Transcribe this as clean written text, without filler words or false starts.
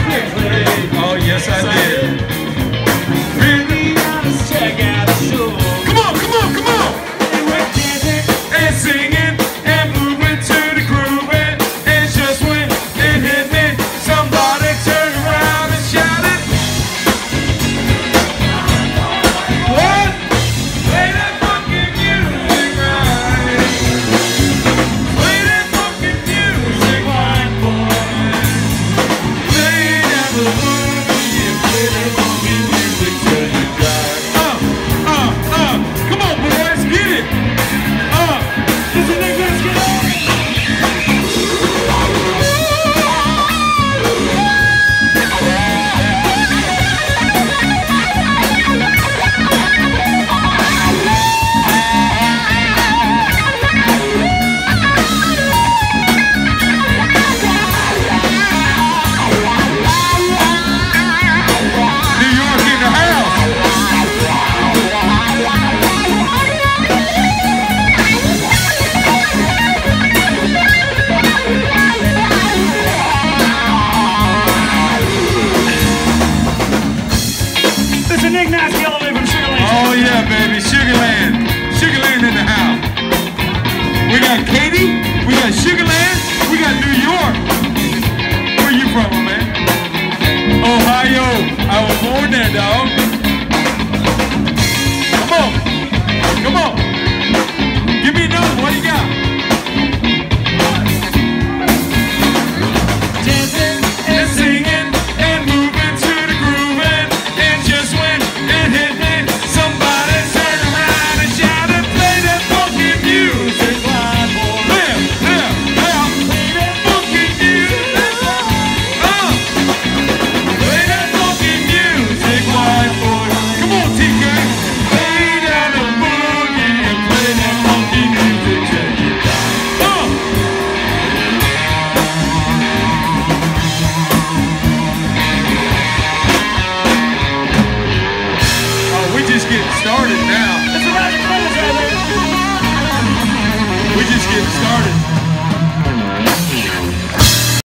Oh, yes, I did. Really honest, check out the show. Come on, come on, come on. And we're dancing and singing and moving to the groove. And just when it hit me, somebody turned around and shouted, what? Play that fucking music right. Play that fucking music right, boy. Play that the boogie and play that fucking music till you die. Come on, boys, get it. Listen, let's get on. New York in the house. This is Nick Nasty all the way from Sugarland. Oh yeah, baby, Sugarland. Sugarland in the house. We got Katie, we got Sugarland, we got New York. Where you from, my man? Ohio. I was born there, dog. Come on. Come on. Give me another. What do you got? Dancing and singing and moving to the groove. And just when it hit me, somebody turned around and shouted, play that funky music, line boy. Play that funky music. Play that funky music, white boy. Come on, TK. Play down the boogie and play that funky music till you die. Oh, we just getting started now. It's a Roger Clemens right there. We just getting started.